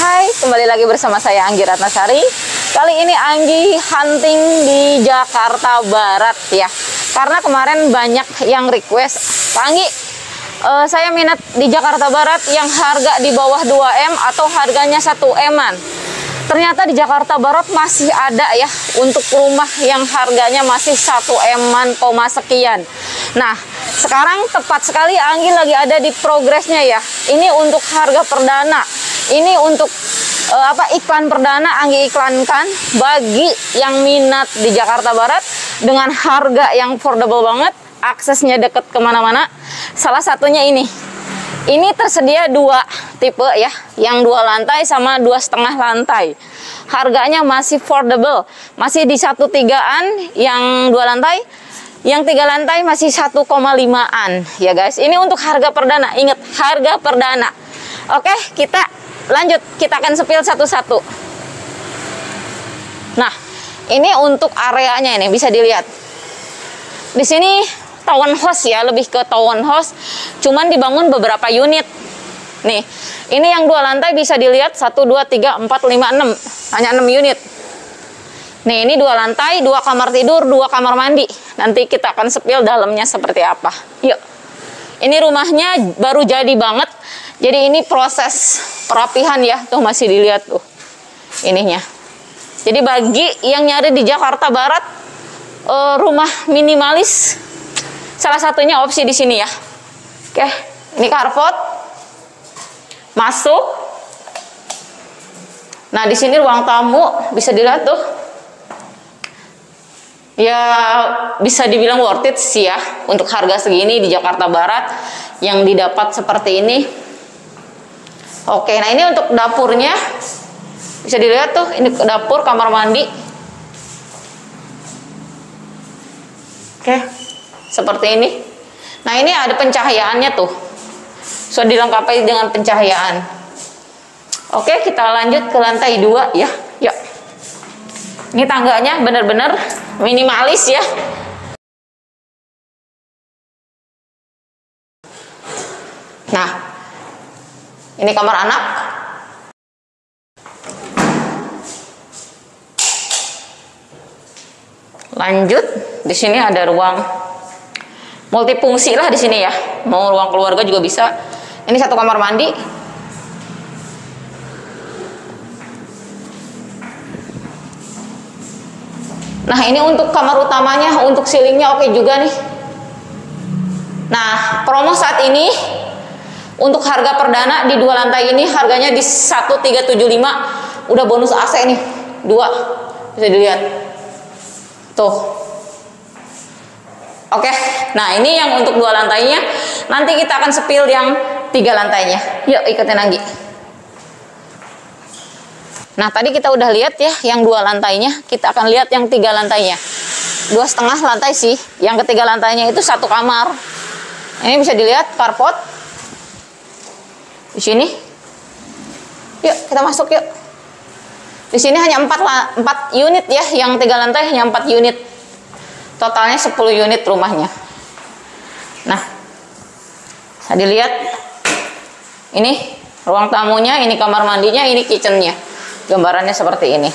Hai, kembali lagi bersama saya Anggi Ratnasari. Kali ini Anggi hunting di Jakarta Barat ya. Karena kemarin banyak yang request, Pak Anggi, saya minat di Jakarta Barat yang harga di bawah 2M atau harganya 1M-an. Ternyata di Jakarta Barat masih ada ya untuk rumah yang harganya masih 1M-an koma sekian. Nah, sekarang tepat sekali Anggi lagi ada di progresnya ya. Ini untuk harga perdana. Ini untuk iklan perdana Anggi iklankan bagi yang minat di Jakarta Barat dengan harga yang affordable banget, aksesnya deket kemana-mana. Salah satunya ini. Ini tersedia dua tipe ya, yang 2 lantai sama 2,5 lantai. Harganya masih affordable, masih di 1,3-an yang 2 lantai, yang 3 lantai masih 1,5-an ya guys. Ini untuk harga perdana, ingat harga perdana. Oke, kita lanjut, kita akan sepil satu-satu. Nah, ini untuk areanya ini bisa dilihat. Di sini townhouse ya, lebih ke townhouse, cuman dibangun beberapa unit. Nih, ini yang 2 lantai bisa dilihat 1, 2, 3, 4, 5, 6. Hanya 6 unit. Nih, ini 2 lantai, 2 kamar tidur, 2 kamar mandi. Nanti kita akan sepil dalamnya seperti apa. Yuk. Ini rumahnya baru jadi banget. Jadi ini proses perapihan ya, tuh masih dilihat tuh ininya. Jadi bagi yang nyari di Jakarta Barat rumah minimalis, salah satunya opsi di sini ya. Oke, ini carport masuk. Nah, di sini ruang tamu bisa dilihat tuh. Ya, bisa dibilang worth it sih ya untuk harga segini di Jakarta Barat yang didapat seperti ini. Oke, nah ini untuk dapurnya bisa dilihat tuh, ini dapur, kamar mandi. Oke, seperti ini. Nah, ini ada pencahayaannya tuh, sudah dilengkapi dengan pencahayaan. Oke, kita lanjut ke lantai 2 ya. Yuk. Ini tangganya benar-benar minimalis ya. Nah, ini kamar anak. Lanjut, di sini ada ruang multifungsi lah di sini ya. Mau ruang keluarga juga bisa. Ini 1 kamar mandi. Nah, ini untuk kamar utamanya, untuk ceilingnya oke juga nih. Nah, promo saat ini untuk harga perdana di 2 lantai ini harganya di 1.375, udah bonus AC nih 2, bisa dilihat tuh. Oke, nah ini yang untuk 2 lantainya. Nanti kita akan sepil yang 3 lantainya. Yuk ikutin Anggi. Nah, tadi kita udah lihat ya yang 2 lantainya. Kita akan lihat yang 3 lantainya. 2,5 lantai sih. Yang ketiga lantainya itu 1 kamar. Ini bisa dilihat carport di sini. Yuk kita masuk yuk. Di sini hanya 4 unit ya, yang 3 lantai hanya 4 unit. Totalnya 10 unit rumahnya. Nah, bisa dilihat. Ini ruang tamunya, ini kamar mandinya, ini kitchennya. Gambarannya seperti ini.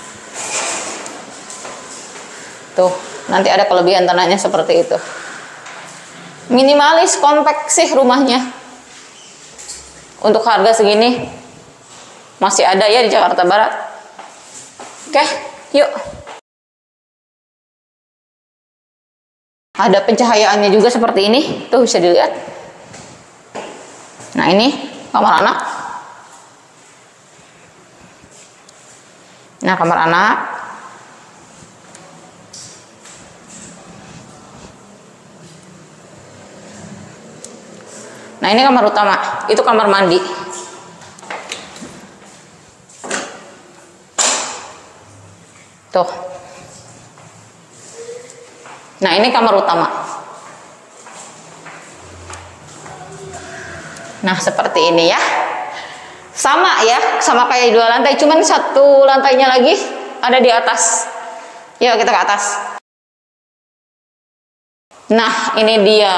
Tuh, nanti ada kelebihan tanahnya seperti itu. Minimalis, compact sih rumahnya. Untuk harga segini masih ada ya di Jakarta Barat. Oke, yuk. Ada pencahayaannya juga seperti ini. Tuh bisa dilihat. Nah, ini kamar anak. Nah, kamar anak. Nah, ini kamar utama. Itu kamar mandi. Tuh. Nah, ini kamar utama. Nah, seperti ini ya. Sama ya, sama kayak 2 lantai, cuman 1 lantainya lagi ada di atas. Yuk kita ke atas. Nah, ini dia.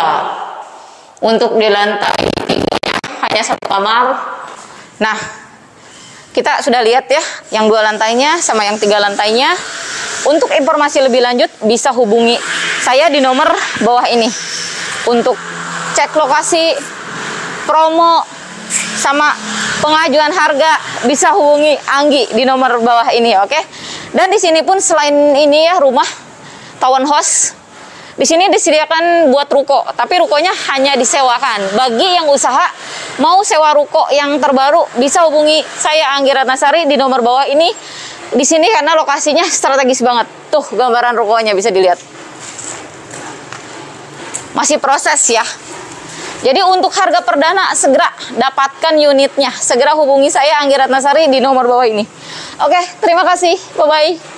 Untuk di lantai 3 hanya 1 kamar. Nah, kita sudah lihat ya, yang 2 lantainya sama yang 3 lantainya. Untuk informasi lebih lanjut bisa hubungi saya di nomor bawah ini. Untuk cek lokasi, promo, sama pengajuan harga bisa hubungi Anggi di nomor bawah ini, oke? Dan di sini pun selain ini ya, rumah townhouse, di sini disediakan buat ruko, tapi rukonya hanya disewakan. Bagi yang usaha mau sewa ruko yang terbaru bisa hubungi saya Anggi Ratnasari di nomor bawah ini. Di sini karena lokasinya strategis banget. Tuh gambaran rukonya bisa dilihat. Masih proses ya. Jadi untuk harga perdana segera dapatkan unitnya. Segera hubungi saya Anggi Ratnasari di nomor bawah ini. Oke, terima kasih. Bye-bye.